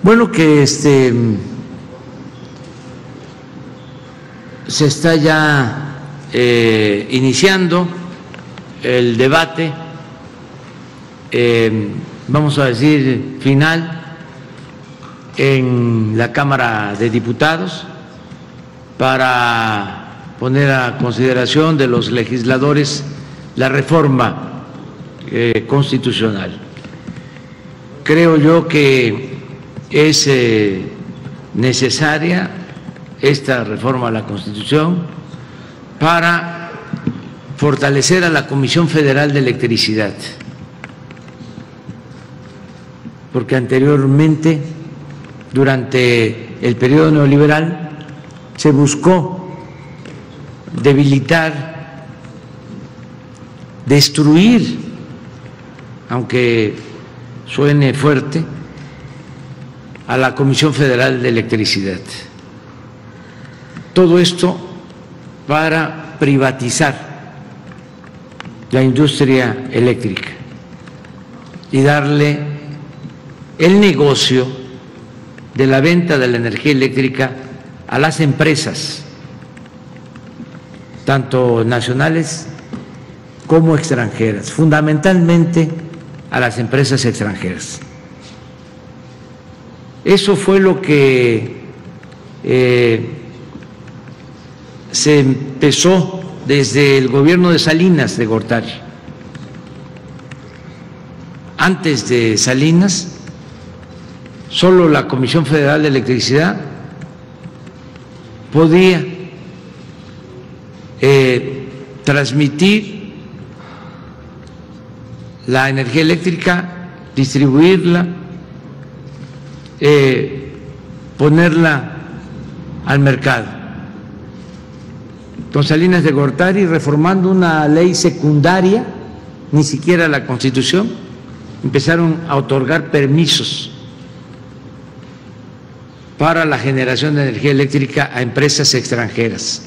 Bueno, que se está ya iniciando el debate, vamos a decir, final en la Cámara de Diputados para poner a consideración de los legisladores la reforma constitucional. Creo yo que es necesaria esta reforma a la Constitución para fortalecer a la Comisión Federal de Electricidad, porque anteriormente, durante el periodo neoliberal, se buscó debilitar, destruir, aunque suene fuerte, a la Comisión Federal de Electricidad. Todo esto para privatizar la industria eléctrica y darle el negocio de la venta de la energía eléctrica a las empresas, tanto nacionales como extranjeras, fundamentalmente a las empresas extranjeras. Eso fue lo que se empezó desde el gobierno de Salinas de Gortari. Antes de Salinas, solo la Comisión Federal de Electricidad podía transmitir la energía eléctrica, distribuirla, ponerla al mercado. Con Salinas de Gortari, reformando una ley secundaria, ni siquiera la Constitución, empezaron a otorgar permisos para la generación de energía eléctrica a empresas extranjeras.